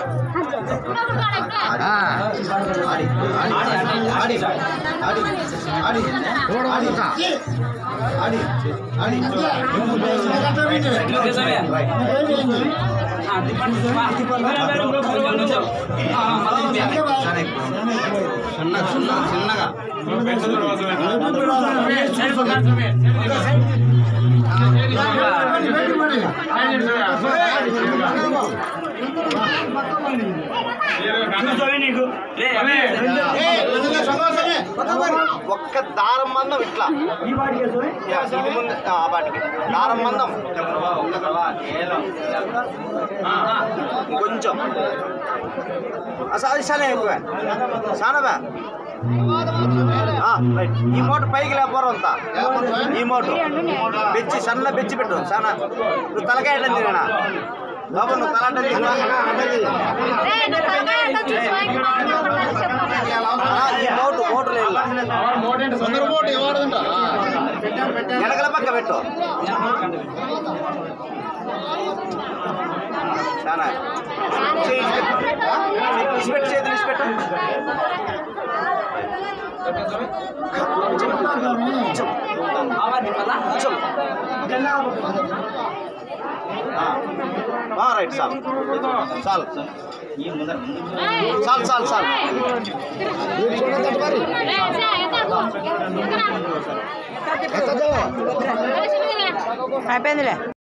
ఒక్క దారం మందం ఇట్లా దారం మందం కొంచెం అది చాలా ఎక్కువ చాలా బా రైట్ ఈ మోటు పైకి లేకపోరు అంతా ఈ మోటు బెచ్చి సన్న బెచ్చి పెట్టు చాలా నువ్వు తలకాయ తినా బాబు నువ్వు తల వెనకల పక్క పెట్టు చాలా ఇసిపెట్టు చేతులు ఇసిపెట్టు రైట్ చాలు చాలు చాలు చాలు చాలు అయిపోయిందిలే.